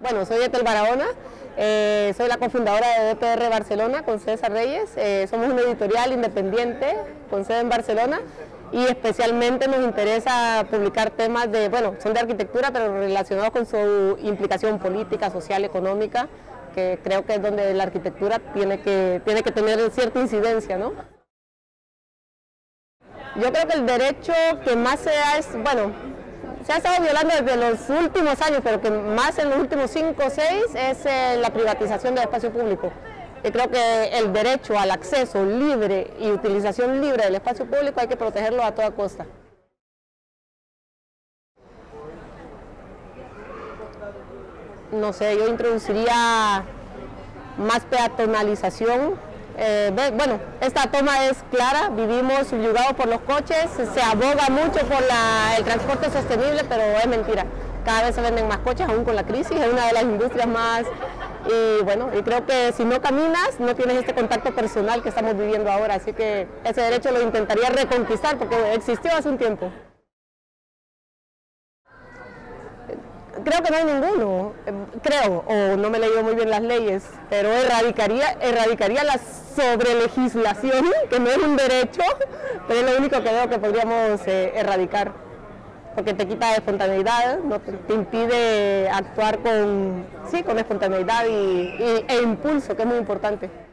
Bueno, soy Etel Barahona, soy la cofundadora de DPR Barcelona con César Reyes. Somos una editorial independiente con sede en Barcelona y especialmente nos interesa publicar temas de, bueno, son de arquitectura, pero relacionados con su implicación política, social, económica, que creo que es donde la arquitectura tiene que tener cierta incidencia, ¿no? Yo creo que el derecho que más se da es, bueno, se ha estado violando desde los últimos años, pero que más en los últimos 5 o 6 es la privatización del espacio público. Yo creo que el derecho al acceso libre y utilización libre del espacio público hay que protegerlo a toda costa. No sé, yo introduciría más peatonalización. Bueno, esta toma es clara, vivimos subyugados por los coches, se aboga mucho por el transporte sostenible, pero es mentira. Cada vez se venden más coches, aún con la crisis, es una de las industrias más... Y bueno, y creo que si no caminas, no tienes este contacto personal que estamos viviendo ahora, así que ese derecho lo intentaría reconquistar porque existió hace un tiempo. Creo que no hay ninguno, creo, o no me he leído muy bien las leyes, pero erradicaría la sobrelegislación, que no es un derecho, pero es lo único que veo que podríamos erradicar, porque te quita espontaneidad, no te impide actuar con espontaneidad e impulso, que es muy importante.